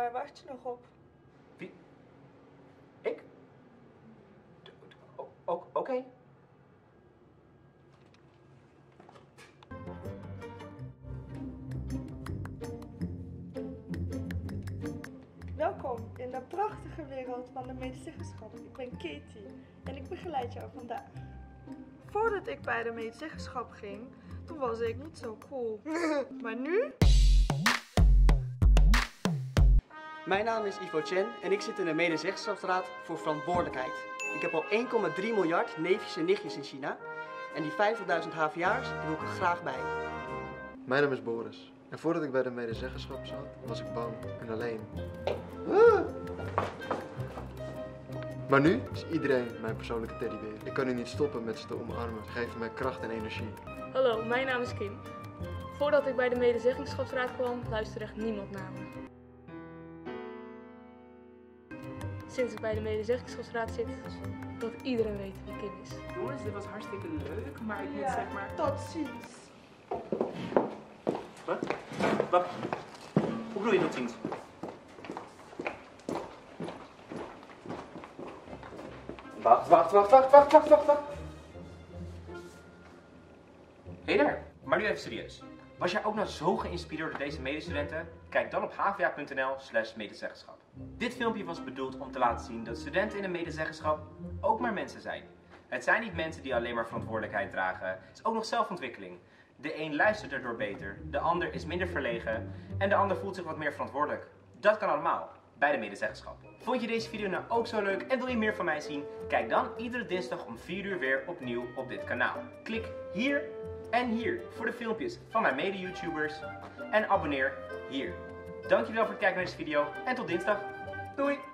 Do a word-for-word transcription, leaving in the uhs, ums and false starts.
waar wacht je nog op? Wie? Ik? Oké. Okay. Welkom in de prachtige wereld van de medezeggenschap. Ik ben Katie en ik begeleid jou vandaag. Voordat ik bij de medezeggenschap ging, toen was ik niet zo cool. Maar nu? Mijn naam is Ivo Chen en ik zit in de medezeggenschapsraad voor verantwoordelijkheid. Ik heb al één komma drie miljard neefjes en nichtjes in China en die vijftigduizend H V A'ers wil ik er graag bij. Mijn naam is Boris en voordat ik bij de medezeggenschap zat, was ik bang en alleen. Maar nu is iedereen mijn persoonlijke teddybeer. Ik kan nu niet stoppen met ze te omarmen. Ze geven mij kracht en energie. Hallo, mijn naam is Kim. Voordat ik bij de medezeggenschapsraad kwam, luisterde echt niemand naar me. Sinds ik bij de medezeggenschapsraad zit, wil iedereen weten wie Kim is. Jongens, dit was hartstikke leuk, maar ik moet Ja, zeg maar... tot ziens. Wat? Wacht. Hoe bedoel je tot ziens? Wacht, wacht, wacht, wacht, wacht, wacht, wacht, wacht. Hé daar, maar nu even serieus. Was jij ook nou zo geïnspireerd door deze medestudenten? Kijk dan op h v a punt n l slash medezeggenschap. Dit filmpje was bedoeld om te laten zien dat studenten in een medezeggenschap ook maar mensen zijn. Het zijn niet mensen die alleen maar verantwoordelijkheid dragen, het is ook nog zelfontwikkeling. De een luistert erdoor beter, de ander is minder verlegen en de ander voelt zich wat meer verantwoordelijk. Dat kan allemaal bij de medezeggenschap. Vond je deze video nou ook zo leuk en wil je meer van mij zien? Kijk dan iedere dinsdag om vier uur weer opnieuw op dit kanaal. Klik hier en hier voor de filmpjes van mijn mede-YouTubers en abonneer hier. Dankjewel voor het kijken naar deze video en tot dinsdag. Doei!